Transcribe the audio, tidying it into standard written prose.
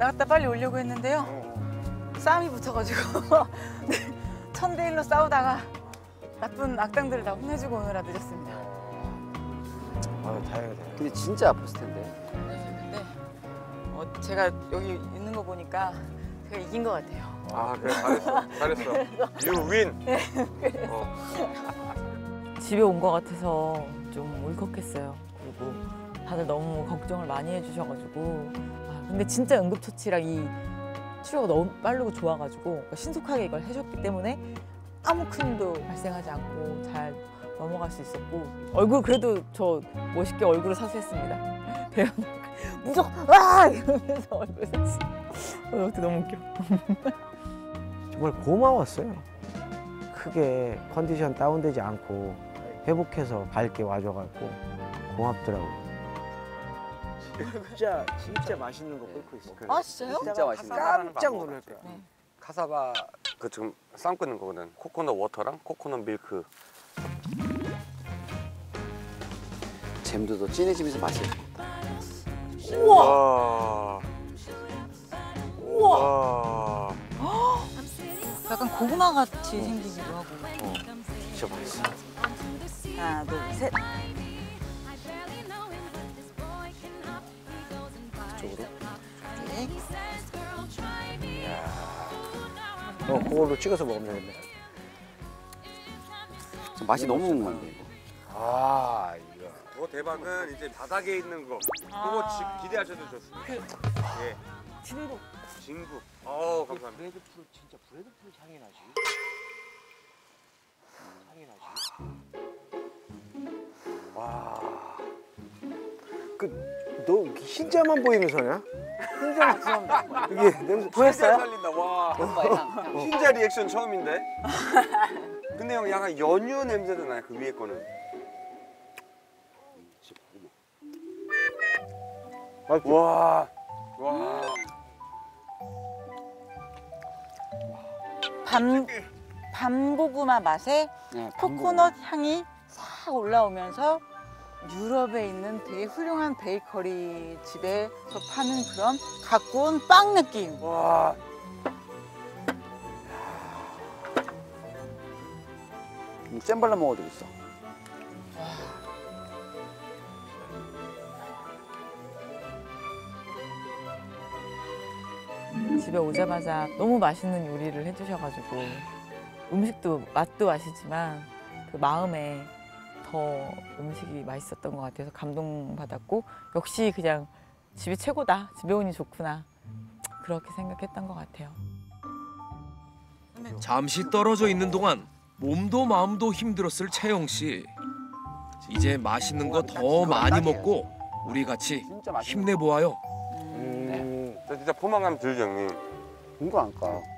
나갔다 빨리 오려고 했는데요. 싸움이 붙어가지고 1000대 1로 싸우다가 나쁜 악당들을 다 혼내주고 오느라 늦었습니다. 아유, 다행이다. 근데 진짜 아팠을 텐데. 근데 제가 여기 있는 거 보니까 제가 이긴 것 같아요. 아 그래 잘했어 잘했어. You win. 집에 온 것 같아서 좀 울컥했어요. 그리고 다들 너무 걱정을 많이 해주셔가지고 근데 진짜 응급처치랑 이 치료가 너무 빠르고 좋아가지고 신속하게 이걸 해줬기 때문에 아무 큰 일도 발생하지 않고 잘 넘어갈 수 있었고 얼굴 그래도 저 멋있게 얼굴을 사수했습니다. 대형 무조건 와 이러면서 얼굴 사수. 너무 웃겨. 정말 고마웠어요. 크게 컨디션 다운되지 않고 회복해서 밝게 와줘갖고 고맙더라고요. 진짜 맛있는 거 끓고 있어. 아 진짜요? 진짜 맛있네. 깜짝 놀랄 거야. 카사바 그 지금 삶고 있는 거거든. 코코넛 워터랑 코코넛 밀크. 잼도 더 진해지면서 맛이. 우와. 우와. 약간 고구마 같이 생기기도 하고. 진짜 맛있어. 하나, 둘, 셋. 이쪽으로. 그걸로 찍어서 먹으면 되겠네. 맛이 너무 궁금한데 이거. 아, 이거. 그 대박은 이제 바닥에 있는 거. 그거 기대하셔도 좋습니다. 예. 진국. 진국. 어우 감사합니다. 브레드풀 진짜 브레드풀 향이 나지. 향이 나지. 와. 너 흰자만 보이면서 하냐? 흰자 죄송합니다. 이게 냄새 보였어요? 살린다. 와. 흰자 리액션 처음인데. 근데 형 약간 연유 냄새도 나요. 그 위에 거는. 와. 와. 밤고구마 맛에 네, 코코넛 향이 싹 올라오면서 유럽에 있는 되게 훌륭한 베이커리 집에서 파는 그런 갖고 온 빵 느낌. 와. 잼 발라 먹어도 되겠어. 집에 오자마자 너무 맛있는 요리를 해주셔가지고 음식도 맛도 맛이지만 그 마음에 더 음식이 맛있었던 것 같아서 감동받았고 역시 그냥 집이 최고다. 집에 오니 좋구나. 그렇게 생각했던 것 같아요. 잠시 떨어져 있는 동안 몸도 마음도 힘들었을 채영 씨. 이제 맛있는 거 더 많이 먹고 우리 같이 힘내보아요. 저 진짜 포만감 들죠 형님. 이거 안 까.